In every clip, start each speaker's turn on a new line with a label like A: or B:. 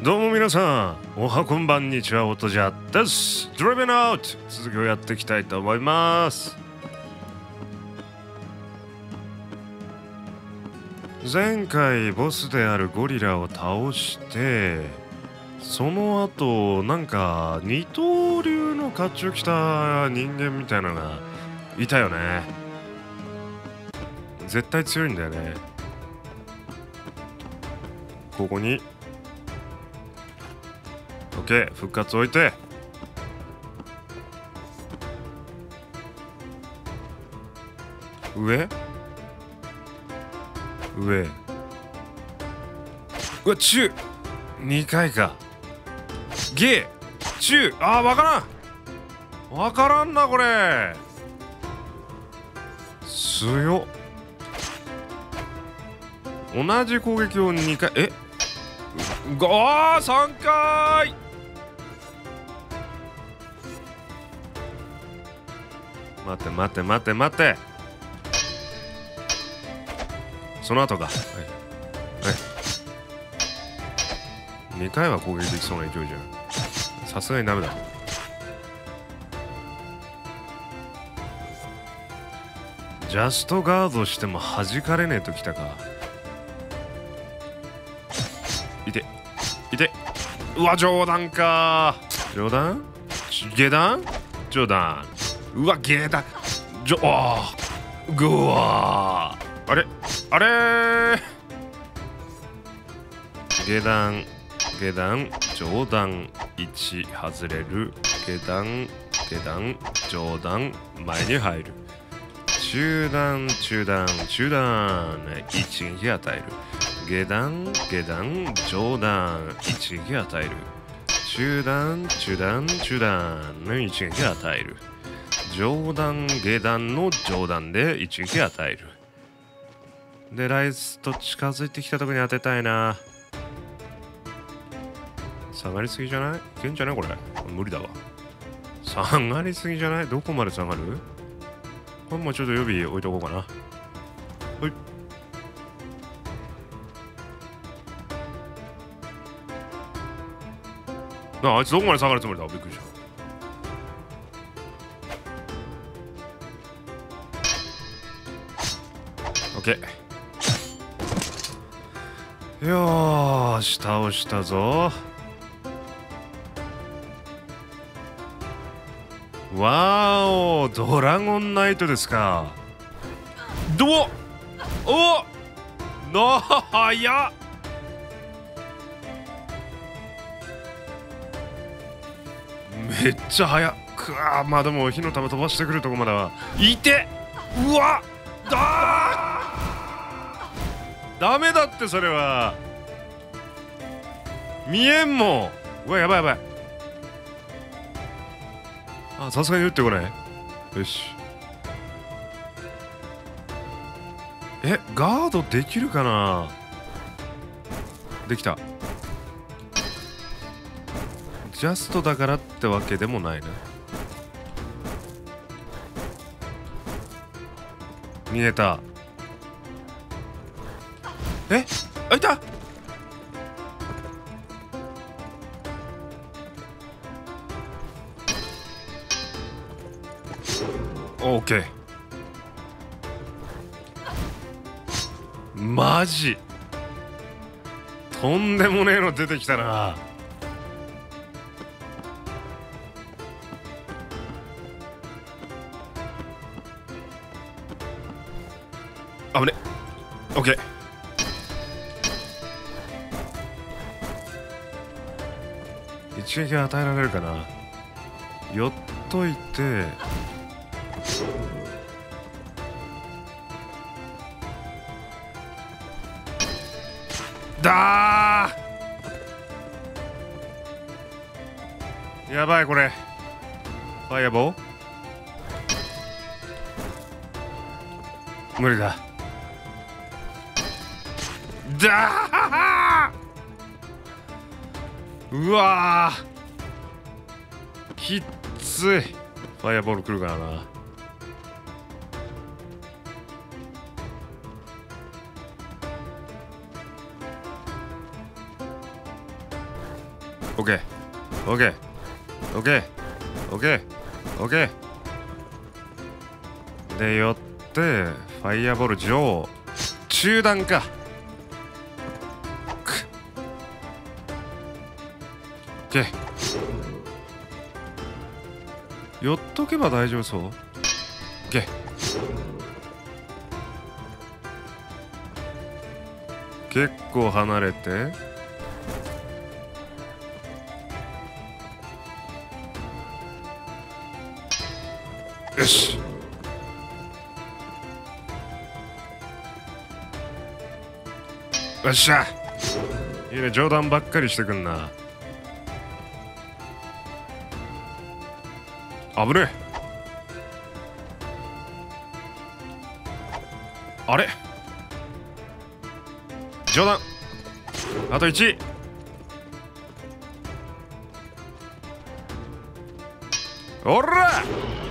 A: どうも皆さん、おはこんばんにちは、おとじゃです。ドライブアウト続きをやっていきたいと思います。前回ボスであるゴリラを倒して、その後なんか二刀流の甲冑着た人間みたいなのがいたよね。絶対強いんだよね。ここにOK、復活置いて、上うわ、中2回か。ゲー中、わからんな、これ強っ。同じ攻撃を2回、3回。待ってその後か。2回は攻撃できそうな勢いじゃん。さすがにダメだ。ジャストガードしても弾かれねえときたか。いてうわ、冗談か。冗談下段冗談。うわ、下段ぐわー。あれ下段上段1外れる。下段上段前に入る。中段一撃与える。下段上段一撃与える。中段の一撃与える。上段下段の上段で一撃与える。でライスと近づいてきたとこに当てたいな。下がりすぎじゃない？いけんじゃない？これ無理だわ。下がりすぎじゃない？どこまで下がる？これもうちょっと予備置いとこうかな。はい。あいつどこまで下がるつもりだ？びっくりした。オッケー。よーし、倒したぞ。わーお、ドラゴンナイトですか。早っ。めっちゃ早っ。まあでも火の玉飛ばしてくるとこまではいて。うわダメだって、それは見えんもん。うわ、やばい。さすがに打ってこない。よし。ガードできるかな。できた。ジャストだからってわけでもないな。見えた。いた。オーケー。マジとんでもねえの出てきたな。危ね。オッケー。一撃与えられるかな。寄っといて。やばい、これファイアボー無理だ。うわー、きっつい。ファイアボール来るからな。 オッケーオッケーオッケーオッケーオッケーでよってファイアボール上中断か。オッケー寄っとけば大丈夫そう。オッケー結構離れてよし。よっしゃいいね。冗談ばっかりしてくんな。危ねえ。あれ冗談あと1。おら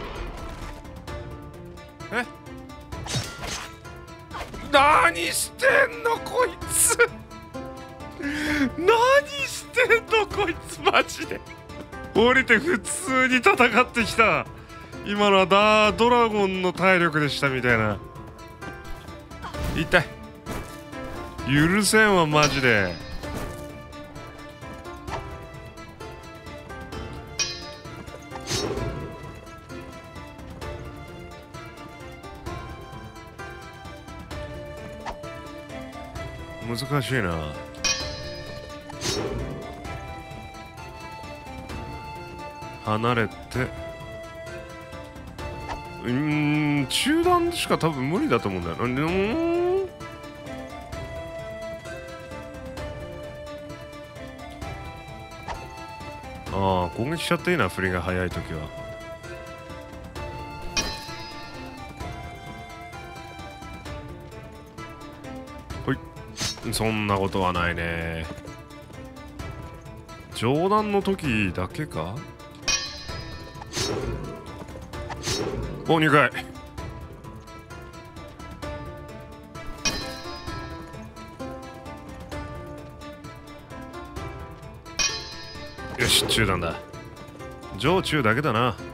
A: え何してんのこいつ何してんのこいつマジで。降りて普通に戦ってきた。今のはドラゴンの体力でしたみたいな。痛い許せんわマジで。難しいな。離れて中断しか多分無理だと思うんだよ。ああ攻撃しちゃっていいな。振りが速い時は。ほいそんなことはないね。冗談の時だけか。お2回よし中断だ。上中だけだな。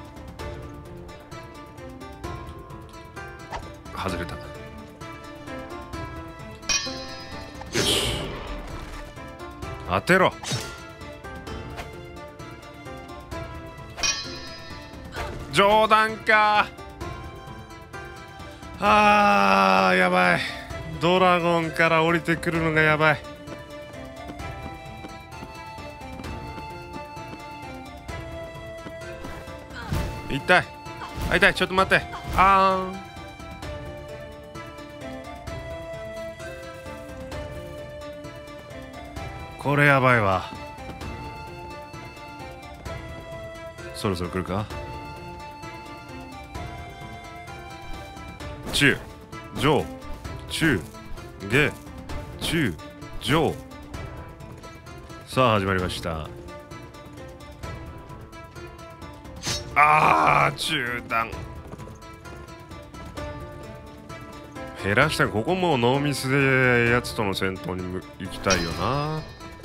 A: 外れた。よし当てろ。冗談か。やばい。ドラゴンから降りてくるのがやばい。痛い痛い。ちょっと待って。これやばいわ。そろそろ来るか。中上中下中上。さあ始まりました。中断減らした。ここもうノーミスでやつとの戦闘に行きたいよな。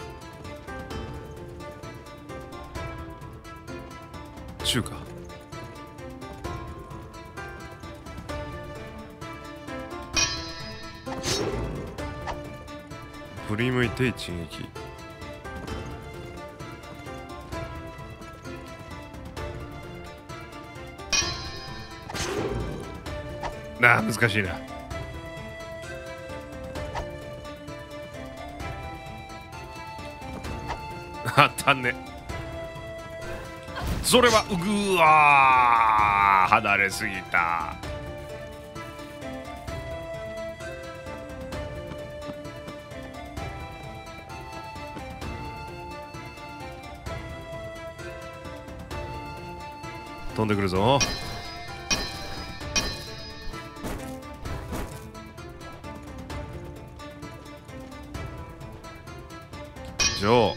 A: 中か。振り向いて一撃。難しいな。当たんね。それはうわ離れすぎた。飛んでくるぞ。上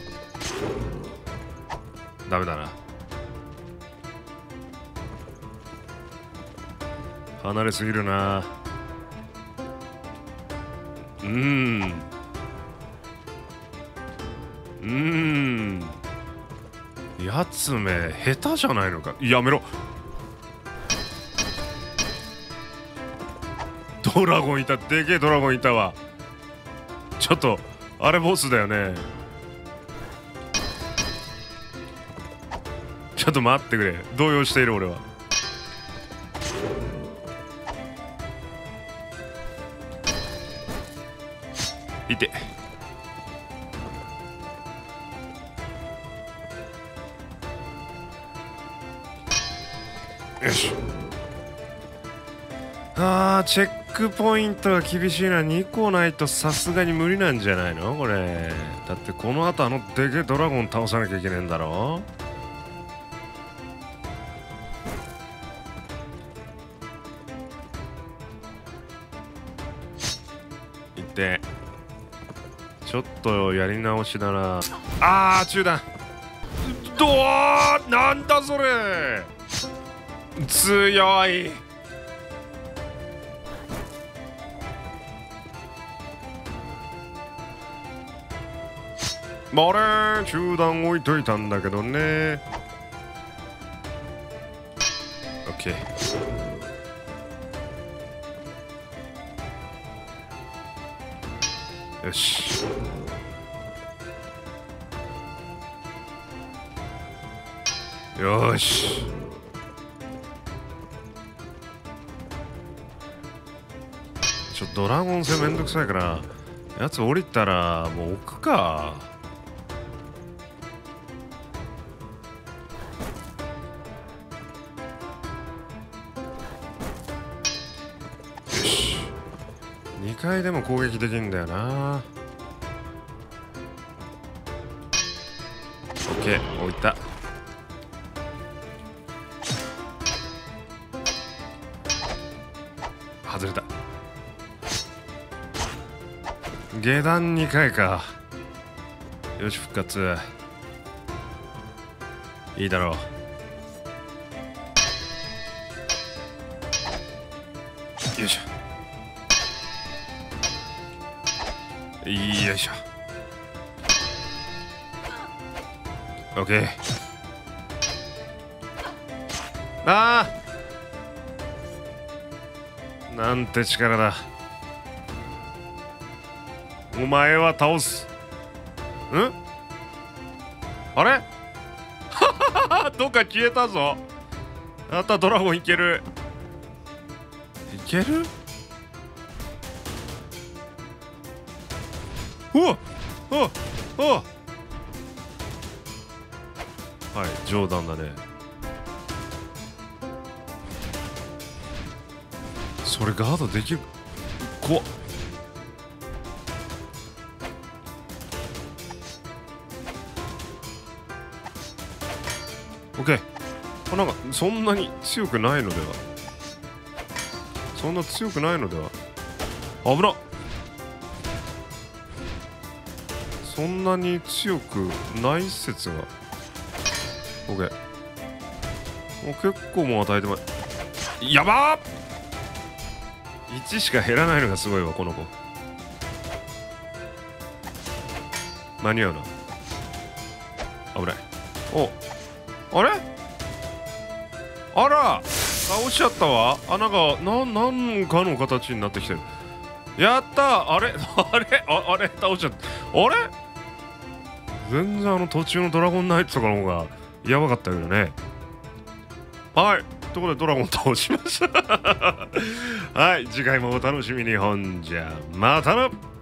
A: ダメだな。離れすぎるな。 やつめ下手じゃないのか。やめろ。ドラゴンいた。でけえドラゴンいたわ。ちょっとあれボスだよね。ちょっと待ってくれ。動揺している俺は。いて。よし。チェックポイントが厳しいな。2個ないとさすがに無理なんじゃないのこれ。だってこの後でけえドラゴン倒さなきゃいけねえんだろ。いってちょっとやり直しだな。中断。なんだそれ。強い。あれ中断置いといたんだけどね。オッケー。よし。よし。ドラゴン戦めんどくさいからやつ降りたらもう置くか。よし。2回でも攻撃できるんだよな。オッケー置いた。外れた。下段2回か。よし復活。いいだろう。よいしょ。よいしょ。オッケー。なんて力だ。お前は倒す。あれどっか消えたぞ。あったドラゴンいける。いける。おっはい、冗談だね。それガードできる。怖っ。オッケー。なんかそんなに強くないのでは。そんな強くないのでは。危なっ。そんなに強くない説が。オッケー。もう結構もう与えてもやばー。1しか減らないのがすごいわこの子。間に合うな。危ない。あれあら倒しちゃったわ。なんかの形になってきてる。やったー。あれ倒しちゃった。あれ全然途中のドラゴンナイトとかの方がやばかったけどね。はいということでドラゴン倒しましたはい次回もお楽しみに。ほんじゃまたな。